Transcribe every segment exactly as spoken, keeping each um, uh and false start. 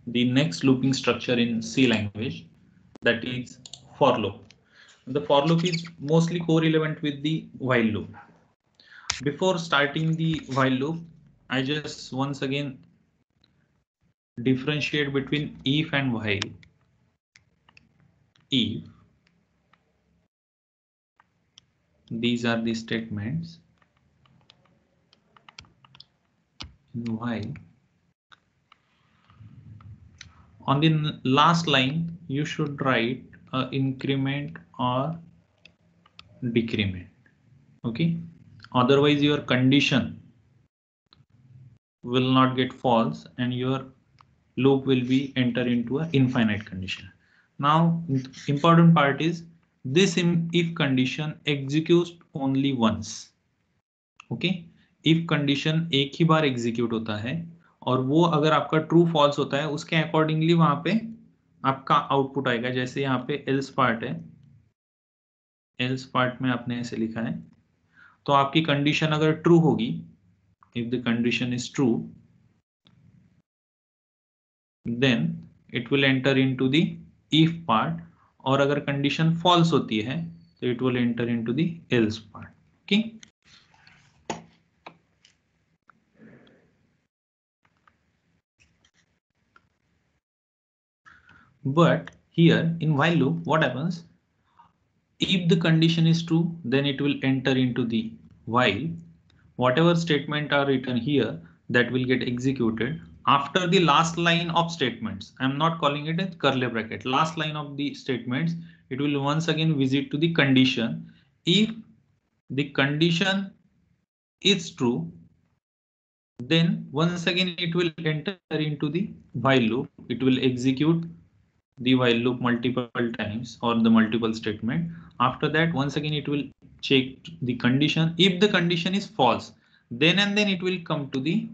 the next looping structure in C language, that is for loop. The for loop is mostly correlevant with the while loop. Before starting the while loop, I just once again differentiate between if and while. If these are the statements, in while, on the last line you should write a increment or decrement. Okay, otherwise your condition will not get false and your loop will be enter into an infinite condition. Now important part is this if condition executes only once. Okay, if condition एक ही बार execute होता है और वो अगर आपका true false होता है उसके accordingly वहां पे आपका आउटपुट आएगा. जैसे यहाँ पे else part है, else part में आपने ऐसे लिखा है, तो आपकी कंडीशन अगर ट्रू होगी, if the condition is true, then it will enter into the if part, और अगर कंडीशन false होती है तो it will enter into the else part. Okay, but here in while loop what happens, if the condition is true, then it will enter into the while. Whatever statement are written here, that will get executed after the last line of statements. I'm not calling it a curly bracket. Last line of the statements, it will once again visit to the condition. If the condition is true, then once again it will enter into the while loop. It will execute the while loop multiple times or the multiple statement. After that, once again it will check the condition. If the condition is false, then and then it will come to the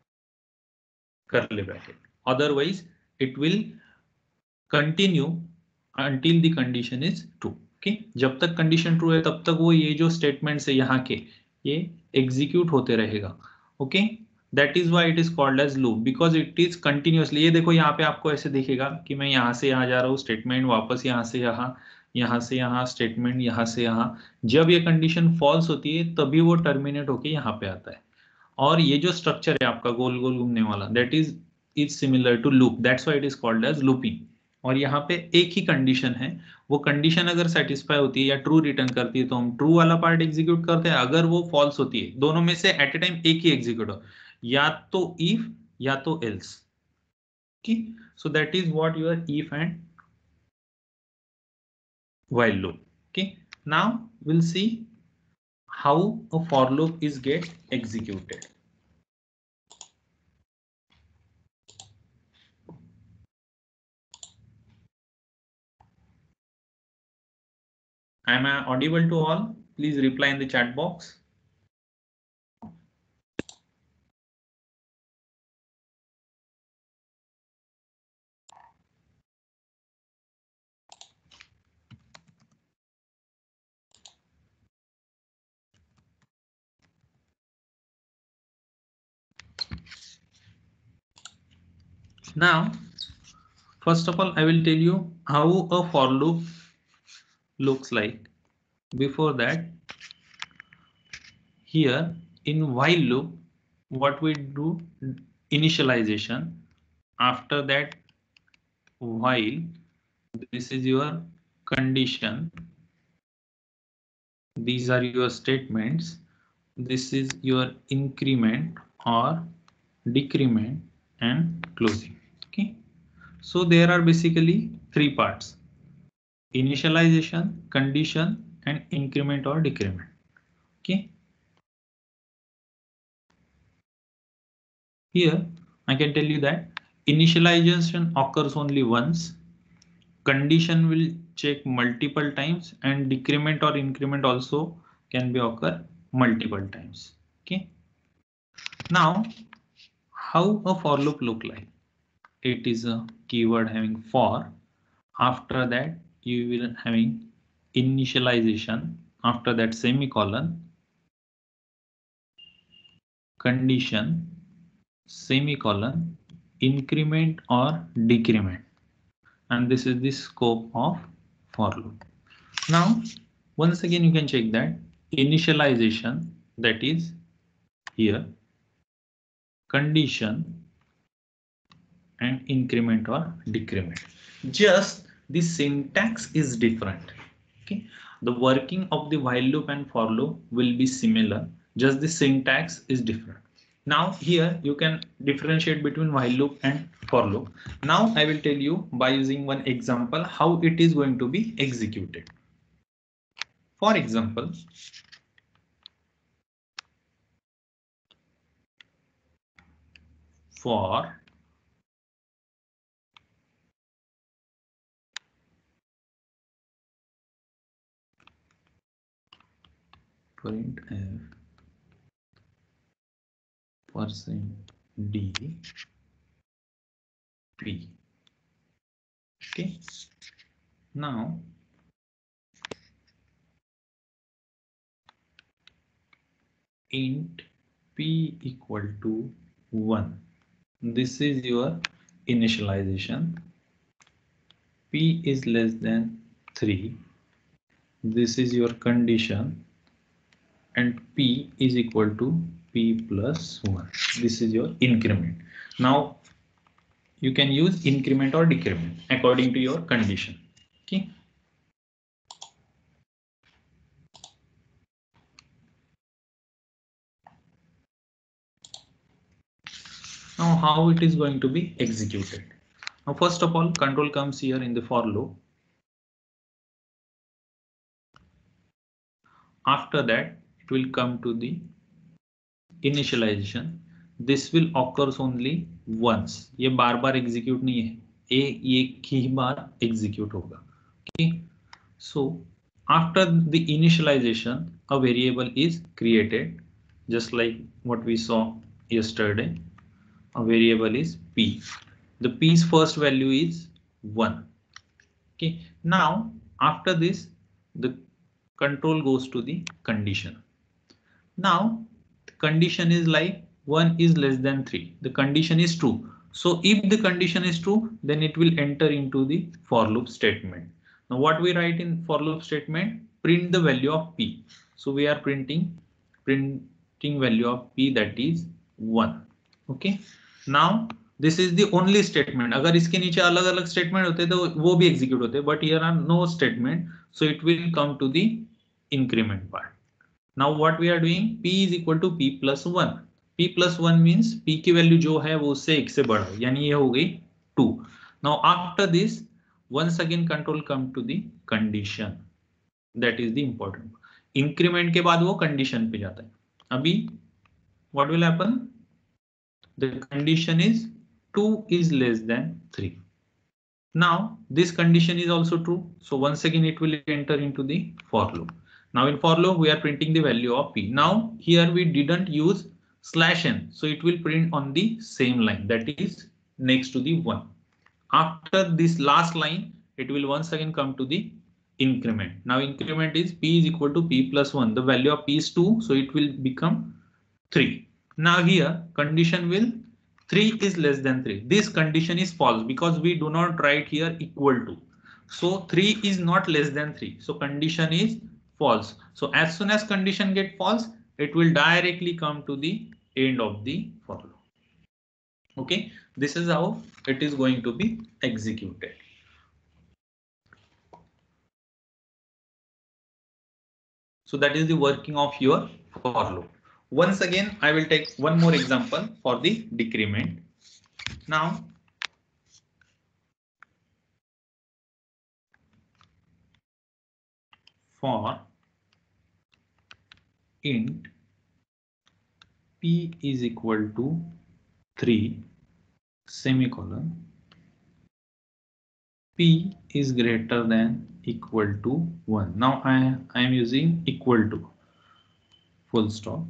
curly bracket. Otherwise, it will continue until the condition is true. Okay, जब तक condition true है तब तक वो ये जो statements है यहाँ के ये execute होते रहेगा. Okay, that is why it is called as loop, because it is continuously. ये देखो यहाँ पे आपको ऐसे दिखेगा कि मैं यहाँ से यहाँ जा रहा हूँ, स्टेटमेंट वापस यहाँ से यहाँ, यहाँ से यहाँ स्टेटमेंट, यहाँ से यहाँ. जब ये कंडीशन फॉल्स होती है तभी वो टर्मिनेट होके यहाँ पे आता है. और ये जो स्ट्रक्चर है आपका गोल गोल घूमने वाला, that is is similar to loop, that's why it is called as looping. और यहाँ पे एक ही कंडीशन है, वो कंडीशन अगर सेटिस्फाई होती है या ट्रू रिटर्न करती है तो हम ट्रू वाला पार्ट एग्जीक्यूट करते हैं. अगर वो फॉल्स होती है, दोनों में से एट ए टाइम एक ही एग्जीक्यूट हो, या तो इफ या तो else. So that is what your if and while loop. Okay, now we'll see how a for loop is get executed. Am I audible to all? Please reply in the chat box. Now, first of all, I will tell you how a for loop looks like. Before that, here in while loop, what we do, initialization. After that, while, this is your condition, these are your statements, this is your increment or decrement and closing. Okay, so there are basically three parts: initialization, condition and increment or decrement. Okay, here I can tell you that initialization occurs only once, condition will check multiple times, and decrement or increment also can be occur multiple times. Okay, now how a for loop look like? It is a keyword having for. After that you will having initialization, after that semicolon, condition, semicolon, increment or decrement, and this is the scope of for loop. Now once again you can check that initialization, that is here, condition and increment or decrement. Just the syntax is different. Okay, the working of the while loop and for loop will be similar, just the syntax is different. Now here you can differentiate between while loop and for loop. Now I will tell you by using one example how it is going to be executed. For example, for printf percent d p. Okay, now int p equal to one. This is your initialization. P is less than three. This is your condition, and P is equal to P plus one. This is your increment. Now you can use increment or decrement according to your condition. Okay. Now how it is going to be executed? Now first of all, control comes here in the for loop. After that, it will come to the initialization. This will occurs only once. ये बार बार execute नहीं है, ये एक ही बार execute होगा. Okay. So after the initialization, a variable is created, just like what we saw yesterday. A variable is p. The p's first value is one. Okay. Now after this, the control goes to the condition. Now the condition is like one is less than three. The condition is true. So if the condition is true, then it will enter into the for loop statement. Now what we write in for loop statement, print the value of p. So we are printing printing value of p, that is one. Okay. Now this is the only statement. अगर इसके नीचे अलग अलग statement होते तो वो भी execute होते, but here are no statement, so it will come to the increment part. Now what we are doing, p is equal to p plus one. P plus one means p की value जो है वो उससे एक से बड़ा है, यानी ये हो गई two. Now after this, once again control come to the condition. That is the important. Increment के बाद वो condition पे जाता है. अभी what will happen? The condition is two is less than three. Now this condition is also true. So once again it will enter into the for loop. Now in for loop we are printing the value of p. Now here we didn't use slash n, so it will print on the same line, that is next to the one. After this last line, it will once again come to the increment. Now increment is p is equal to p plus one. The value of p is two, so it will become three. Now here condition will three is less than three. This condition is false because we do not write here equal to. So three is not less than three. So condition is false. So as soon as condition get false, it will directly come to the end of the for loop. Okay, this is how it is going to be executed. So that is the working of your for loop. Once again, I will take one more example for the decrement. Now, for int p is equal to three semicolon, p is greater than equal to one. Now I, I am using equal to full stop,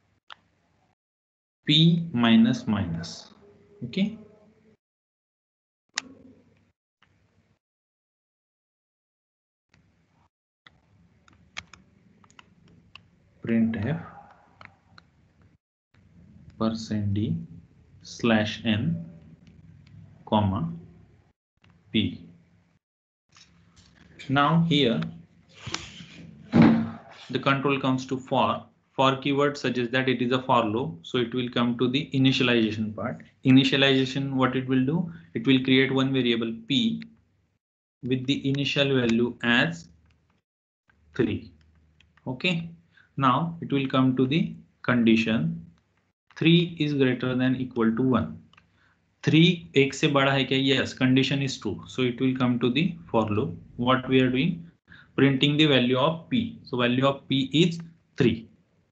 p minus minus. Okay. Printf percent d slash n comma P. Now here the control comes to for. For keyword suggests that it is a for loop, so it will come to the initialization part. Initialization, what it will do? It will create one variable P with the initial value as three. Okay. Now it will come to the condition three is greater than equal to one. three एक से बड़ा है क्या? Yes, condition is true. So it will come to the for loop. What we are doing? Printing the value of P. So value of P is three.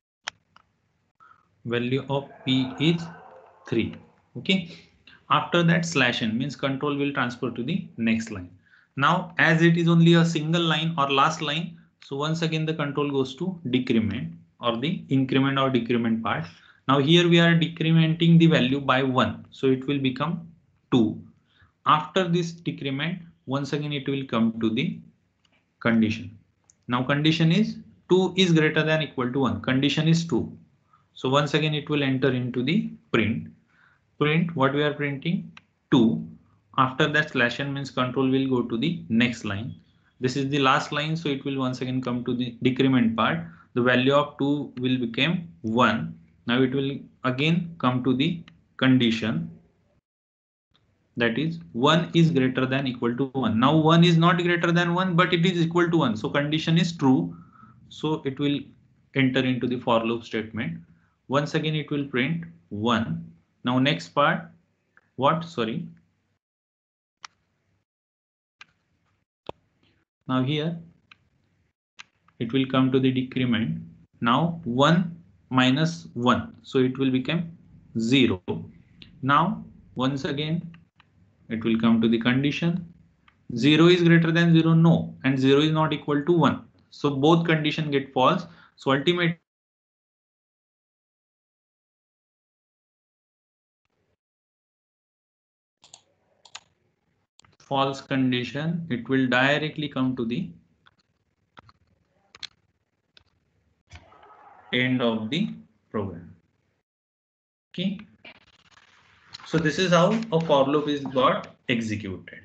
Value of P is three. Okay. After that slash n means control will transfer to the next line. Now as it is only a single line or last line, so once again the control goes to decrement or the increment or decrement part. Now here we are decrementing the value by one, so it will become two. After this decrement, once again it will come to the condition. Now condition is two is greater than equal to one. Condition is two. So once again it will enter into the print. Print what we are printing? two. After that slash n means control will go to the next line. This is the last line, so it will once again come to the decrement part. The value of two will become one. Now it will again come to the condition, that is one is greater than equal to one. Now one is not greater than one, but it is equal to one. So condition is true. So it will enter into the for loop statement. Once again it will print one. Now next part, what? Sorry. Now here it will come to the decrement. Now one minus one. So it will become zero. Now once again it will come to the condition. zero is greater than zero, no, and zero is not equal to one. So both condition get false. So ultimately false condition, it will directly come to the end of the program. Okay. So this is how a for loop is got executed.